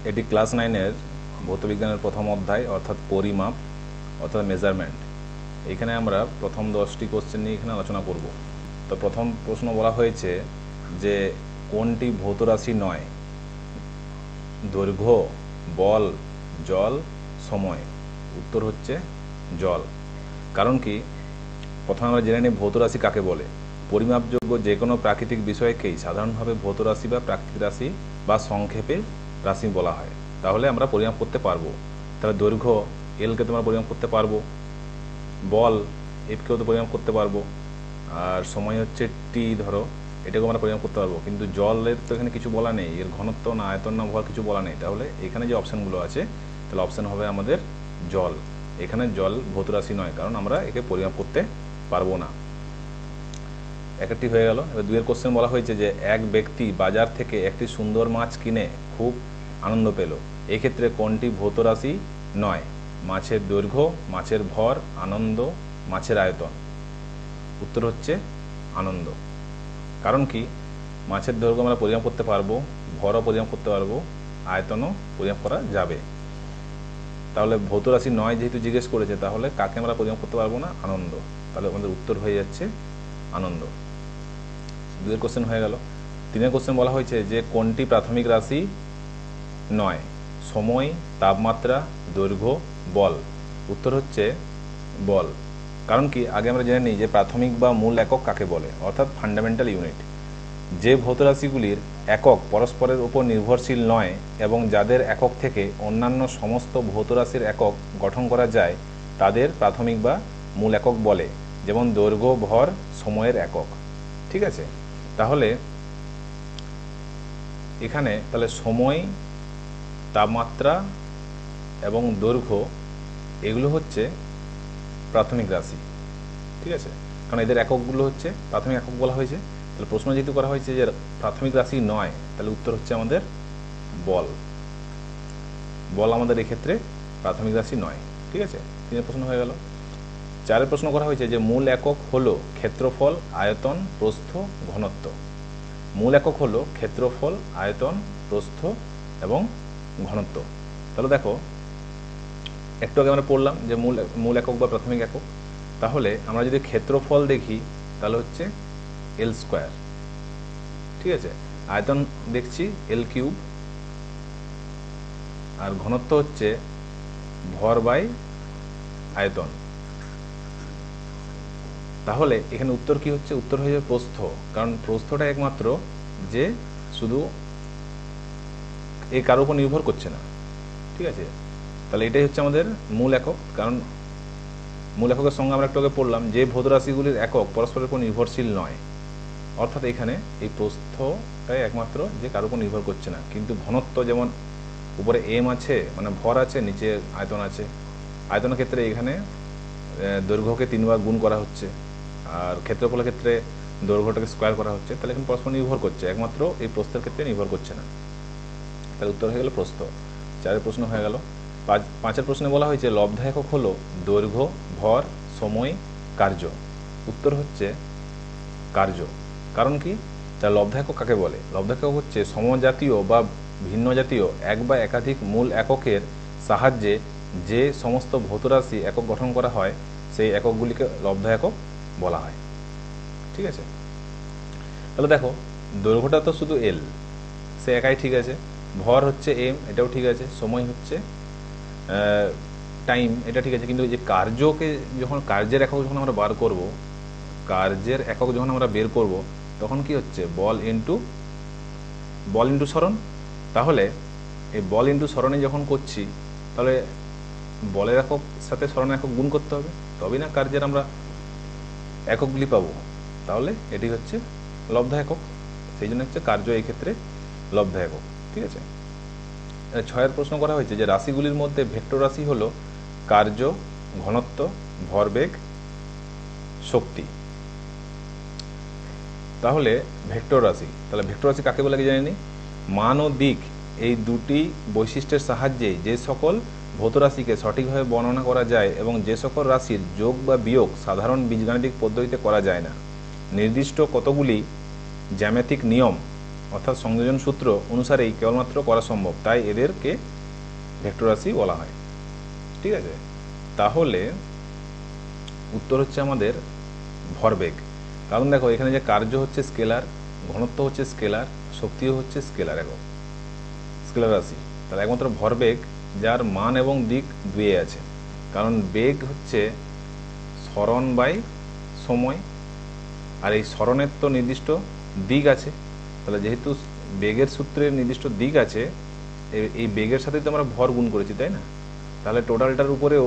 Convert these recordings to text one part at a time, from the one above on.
এটি ক্লাস 9-এর ভৌতবিজ্ঞানের প্রথম অধ্যায় অর্থাৎ পরিমাপ অর্থাৎ মেজারমেন্ট। এখানে আমরা প্রথম 10টি কোশ্চেন নিয়ে এখানে আলোচনা করব। তো প্রথম প্রশ্ন বলা হয়েছে যে কোনটি ভৌতরাশি নয়? দৈর্ঘ্য, বল, জল, সময়। উত্তর হচ্ছে জল। কারণ কি, প্রথমে আমরা জেনে নিই ভৌতরাশি কাকে বলে। পরিমাপযোগ্য যে কোনো প্রাকৃতিক বিষয়কেই সাধারণভাবে ভৌতরাশি বা প্রাকৃতিক রাশি বা সংক্ষেপে রাশি বলা হয়। তাহলে আমরা পরিমাপ করতে পারবো। তাহলে দৈর্ঘ্য এলকে তোমরা পরিমাপ করতে পারবো, বল এফকেও তো পরিমাপ করতে পারবো, আর সময় হচ্ছে টি, ধরো এটাকেও আমরা পরিমাপ করতে পারবো। কিন্তু জলের তো এখানে কিছু বলা নেই, এর ঘনত্ব না আয়তন না ভর কিছু বলা নেই। তাহলে এখানে যে অপশানগুলো আছে তাহলে অপশান হবে আমাদের জল। এখানে জল ভৌতরাশি নয়, কারণ আমরা একে পরিমাপ করতে পারবো না। একটি হয়ে গেল। এবার দুইয়ের কোশ্চেন বলা হয়েছে যে এক ব্যক্তি বাজার থেকে একটি সুন্দর মাছ কিনে খুব আনন্দ পেল। এক্ষেত্রে কোনটি ভৌতরাশি নয়? মাছের দৈর্ঘ্য, মাছের ভর, আনন্দ, মাছের আয়তন। উত্তর হচ্ছে আনন্দ। কারণ কি, মাছের দৈর্ঘ্য আমরা পরিমাপ করতে পারবো, ভরও পরিমাপ করতে পারবো, আয়তনও পরিমাপ করা যাবে। তাহলে ভৌতরাশি নয় যেহেতু জিজ্ঞেস করেছে, তাহলে কাকে আমরা পরিমাপ করতে পারবো না? আনন্দ। তাহলে আমাদের উত্তর হয়ে যাচ্ছে আনন্দ। দুইয়ের কোশ্চেন হয়ে গেল। তিনের কোশ্চেন বলা হয়েছে যে কোনটি প্রাথমিক রাশি নয়? সময়, তাপমাত্রা, দৈর্ঘ্য, বল। উত্তর হচ্ছে বল। কারণ কি, আগে আমরা জেনে নিই যে প্রাথমিক বা মূল একক কাকে বলে, অর্থাৎ ফান্ডামেন্টাল ইউনিট। যে ভৌতরাশিগুলির একক পরস্পরের উপর নির্ভরশীল নয় এবং যাদের একক থেকে অন্যান্য সমস্ত ভৌতরাশির একক গঠন করা যায় তাদের প্রাথমিক বা মূল একক বলে, যেমন দৈর্ঘ্য, ভর, সময়ের একক। ঠিক আছে, তাহলে এখানে তাহলে সময়, তাপমাত্রা এবং দৈর্ঘ্য এগুলো হচ্ছে প্রাথমিক রাশি। ঠিক আছে, কারণ এদের এককগুলো হচ্ছে প্রাথমিক একক বলা হয়েছে। তাহলে প্রশ্ন যেহেতু করা হয়েছে যে প্রাথমিক রাশি নয়, তাহলে উত্তর হচ্ছে আমাদের বল। বল আমাদের এক্ষেত্রে প্রাথমিক রাশি নয়। ঠিক আছে, তিনের প্রশ্ন হয়ে গেল। চারের প্রশ্ন করা হয়েছে যে মূল একক হলো ক্ষেত্রফল, আয়তন, প্রস্থ, ঘনত্ব। মূল একক হলো ক্ষেত্রফল, আয়তন, প্রস্থ এবং ঘনত্ব। তাহলে দেখো, একটু আগে আমরা পড়লাম যে মূল একক বা প্রাথমিক একক। তাহলে আমরা যদি ক্ষেত্রফল দেখি তাহলে হচ্ছে এল স্কোয়ার। ঠিক আছে, আয়তন দেখছি এল কিউব, আর ঘনত্ব হচ্ছে ভর বাই আয়তন। তাহলে এখানে উত্তর কি হচ্ছে? উত্তর হয়ে যাবে প্রস্থ, কারণ প্রস্থটা একমাত্র যে শুধু এই কারোর উপর নির্ভর করছে না। ঠিক আছে, তাহলে এটাই হচ্ছে আমাদের মূল একক। কারণ মূল এককের সঙ্গে আমরা একটু আগে পড়লাম যে ভৌতরাশিগুলির একক পরস্পরের উপর নির্ভরশীল নয়, অর্থাৎ এখানে এই প্রস্থটাই একমাত্র যে কারোর উপর নির্ভর করছে না। কিন্তু ঘনত্ব যেমন উপরে এম আছে, মানে ভর আছে, নিচে আয়তন আছে। আয়তনের ক্ষেত্রে এখানে দৈর্ঘ্যকে 3 বার গুণ করা হচ্ছে, আর ক্ষেত্রফলের ক্ষেত্রে দৈর্ঘ্যটাকে স্কোয়ার করা হচ্ছে। তাহলে এখানে পরস্পর নির্ভর করছে, একমাত্র এই প্রস্থের ক্ষেত্রে নির্ভর করছে না। তাহলে উত্তর হয়ে গেল প্রস্থ। চারের প্রশ্ন হয়ে গেল। পাঁচের প্রশ্নে বলা হয়েছে লব্ধ একক হলো দৈর্ঘ্য, ভর, সময়, কার্য। উত্তর হচ্ছে কার্য। কারণ কি, তার লব্ধ একক কাকে বলে? লব্ধ একক হচ্ছে সমজাতীয় বা ভিন্ন জাতীয় এক বা একাধিক মূল এককের সাহায্যে যে সমস্ত ভৌতরাশি একক গঠন করা হয় সেই এককগুলিকে লব্ধ একক বলা হয়। ঠিক আছে, তাহলে দেখো, দৈর্ঘ্যটা তো শুধু এল, সে একাই ঠিক আছে। ভর হচ্ছে এম, এটাও ঠিক আছে। সময় হচ্ছে টাইম, এটা ঠিক আছে। কিন্তু যে কার্যকে যখন কার্যের একক যখন আমরা বার করব, কার্যের একক যখন আমরা বের করব, তখন কি হচ্ছে? বল ইন্টু সরণ। তাহলে এই বল ইন্টু সরণে যখন করছি, তাহলে বলের একক সাথে সরণের একক গুণ করতে হবে, তবেই না কার্যের আমরা এককগুলি পাবো। তাহলে এটি হচ্ছে লব্ধ একক, সেই জন্য হচ্ছে কার্য এই ক্ষেত্রে লব্ধ একক। ঠিক আছে, 6এর প্রশ্ন করা হয়েছে যে রাশিগুলির মধ্যে ভেক্টর রাশি হলো কার্য, ঘনত্ব, ভরবেগ, শক্তি। তাহলে ভেক্টর রাশি, তাহলে ভেক্টর রাশি কাকে বলে জানি? মান ও দিক এই দুটি বৈশিষ্ট্যের সাহায্যে যে সকল ভৌতরাশিকে সঠিকভাবে বর্ণনা করা যায় এবং যে সকল রাশির যোগ বা বিয়োগ সাধারণ বীজগাণিতিক পদ্ধতিতে করা যায় না। নির্দিষ্ট কতগুলি জ্যামিতিক নিয়ম অর্থাৎ সংযোজন সূত্র অনুসারেই কেবলমাত্র করা সম্ভব, তাই এদেরকে ভেক্টর রাশি বলা হয়। ঠিক আছে, তাহলে উত্তর হচ্ছে আমাদের ভরবেগ। কারণ দেখো এখানে যে কার্য হচ্ছে স্কেলার, ঘনত্ব হচ্ছে স্কেলার, শক্তিও হচ্ছে স্কেলার, স্কেলার রাশি। তাহলে একমাত্র ভরবেগ যার মান এবং দিক দুয়ে আছে, কারণ বেগ হচ্ছে সরণ বাই সময়, আর এই সরণের তো নির্দিষ্ট দিক আছে। তাহলে যেহেতু বেগের সূত্রের নির্দিষ্ট দিক আছে, এই বেগের সাথে তো আমরা ভর গুণ করেছি, তাই না? তাহলে টোটালটার উপরেও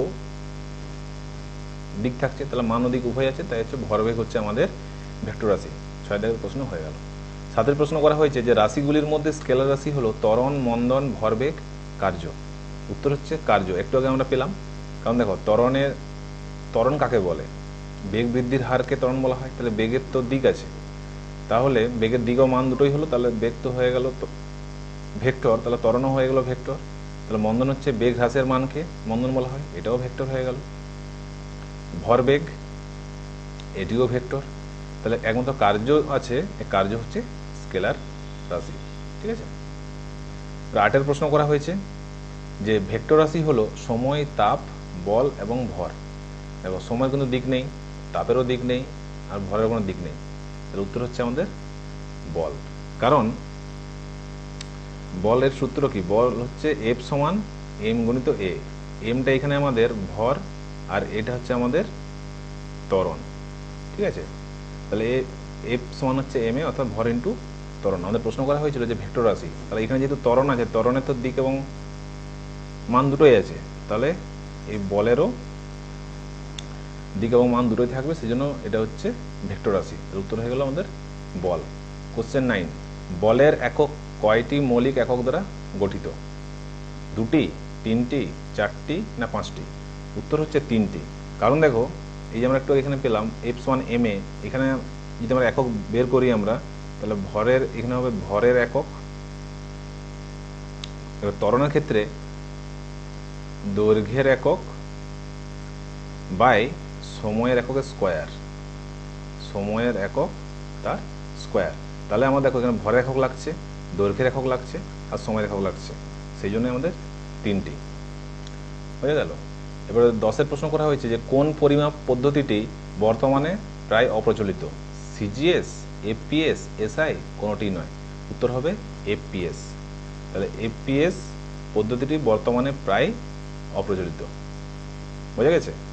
দিক থাকছে, তাহলে মান ও দিক উভয় আছে, তাই হচ্ছে ভরবেগ হচ্ছে আমাদের ভেক্টর রাশি। 6 দাগের প্রশ্ন হয়ে গেল। 7 প্রশ্ন করা হয়েছে যে রাশিগুলির মধ্যে স্কেলার রাশি হলো ত্বরণ, মন্দন, ভরবেগ, কার্য। উত্তর হচ্ছে কার্য। একটু আগে আমরা পেলাম, কারণ দেখো ত্বরণ কাকে বলে? বেগ বৃদ্ধির হারকে ত্বরণ বলা হয়। তাহলে বেগের তো দিক আছে, তাহলে বেগের দিক ও মান দুটোই হলো, তাহলে বেগ তো হয়ে গেল ভেক্টর, তাহলে ত্বরণও হয়ে গেল ভেক্টর। তাহলে মন্দন হচ্ছে বেগ হ্রাসের মানকে মন্দন বলা হয়, এটাও ভেক্টর হয়ে গেল। ভরবেগ, এটিও ভেক্টর। তাহলে একমাত্র কার্য আছে, এই কার্য হচ্ছে স্কেলার রাশি। ঠিক আছে, 8 প্রশ্ন করা হয়েছে যে ভেক্টর রাশি হলো সময়, তাপ, বল এবং ভর। দেখো সময় কিন্তু দিক নেই, তাপেরও দিক নেই, আর ভরের কোনো দিক নেই। তাহলে উত্তর হচ্ছে আমাদের বল। কারণ বলের সূত্র কি? বল হচ্ছে এফ সমান এম গুণিত এ। এমটা এখানে আমাদের ভর, আর এটা হচ্ছে আমাদের ত্বরণ। ঠিক আছে, তাহলে এফ সমান হচ্ছে এম এ, অর্থাৎ ভর ইন্টু ত্বরণ। আমাদের প্রশ্ন করা হয়েছিল যে ভেক্টর রাশি, তাহলে এখানে যেহেতু ত্বরণ আছে, ত্বরণের তো দিক এবং মান দুটোই আছে, তাহলে এই বলেরও দিক এবং মান দুটোই থাকবে, সেই জন্য এটা হচ্ছে ভেক্টর রাশি। এর উত্তর হয়ে গেল আমাদের বল। কোশ্চেন 9, বলের একক কয়টি মৌলিক একক দ্বারা গঠিত? 2টি, 3টি, 4টি না 5টি? উত্তর হচ্ছে 3টি। কারণ দেখো এই যে আমরা একটু এখানে পেলাম এফ সমান এম এ, এখানে যদি আমরা একক বের করি আমরা, তাহলে ভরের এখানে হবে ভরের একক। এবার ত্বরণের ক্ষেত্রে দৈর্ঘ্যের একক বাই সময়ের এককের স্কোয়ার, সময়ের একক তার স্কোয়ার। তাহলে আমাদের দেখো এখানে ভরের একক লাগছে, দৈর্ঘ্যের একক লাগছে, আর সময়ের একক লাগছে, সেই জন্য আমাদের 3টি হয়ে গেল। এবারে 10 প্রশ্ন করা হয়েছে যে কোন পরিমাপ পদ্ধতিটি বর্তমানে প্রায় অপ্রচলিত? সিজিএস, এফপিএস, এসআই, কোনোটি নয়। উত্তর হবে এফপিএস। তাহলে এফপিএস পদ্ধতিটি বর্তমানে প্রায় অপ্রচলিত। বোঝা গেছে?